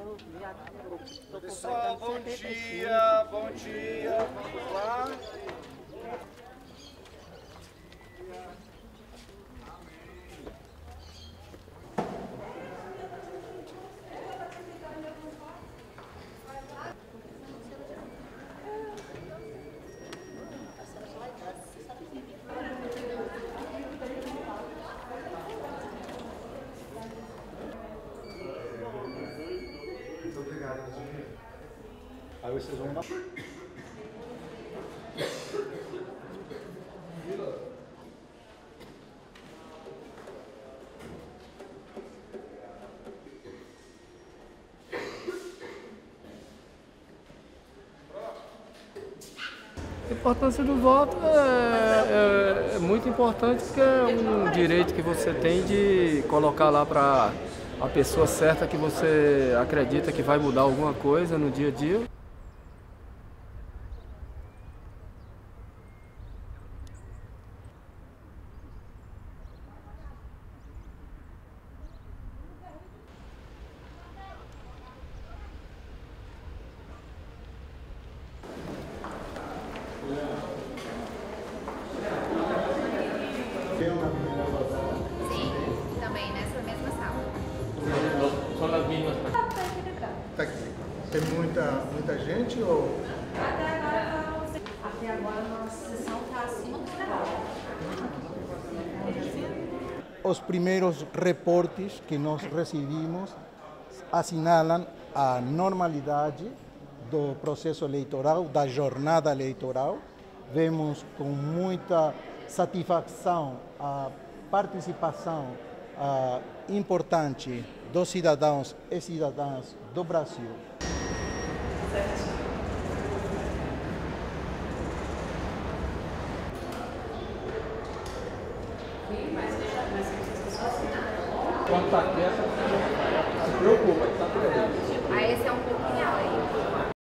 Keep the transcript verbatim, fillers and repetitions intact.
Pessoal, bom dia, bom dia, vamos lá. Aí vocês vão dar. A importância do voto é, é, é muito importante porque é um direito que você tem de colocar lá para a pessoa certa que você acredita que vai mudar alguma coisa no dia a dia. Sim, também nessa mesma sala. São as mesmas. Tá aqui. Tem muita, muita gente ou? Até agora, até agora a nossa sessão está acima do esperado. Os primeiros reportes que nós recebimos assinalam a normalidade do processo eleitoral, da jornada eleitoral. Vemos com muita satisfação a participação a, importante dos cidadãos e cidadãs do Brasil. Quando está quieta, se preocupa, está tudo bem. Aí esse é um pouquinho aí.